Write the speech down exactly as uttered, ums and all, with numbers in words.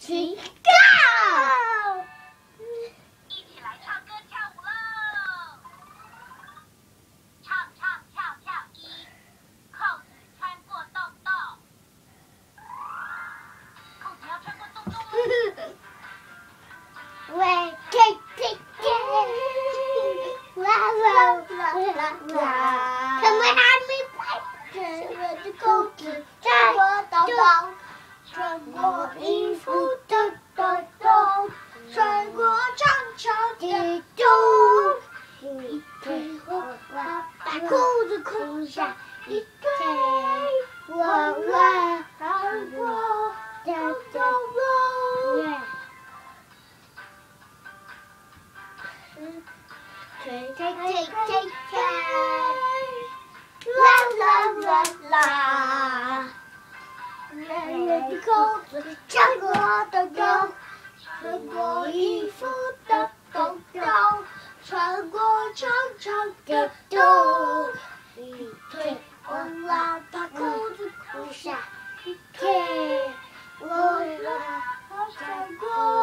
起 Go！ 一起来唱歌跳舞喽！唱唱跳跳一，扣子穿过洞洞，扣子要穿过洞洞哦。 喂，嘿嘿嘿，啦啦啦啦啦，他们还没拍，圆圆的扣子穿过洞洞，穿过衣服的洞洞，穿过长长的洞，一推我把裤子扣上，一推我来穿过的洞洞。推推推推推，啦啦啦啦，圆圆的扣子穿过洞洞，穿过衣服的洞洞，穿过长长的洞，一推我来把裤子扣上，一推我来穿过。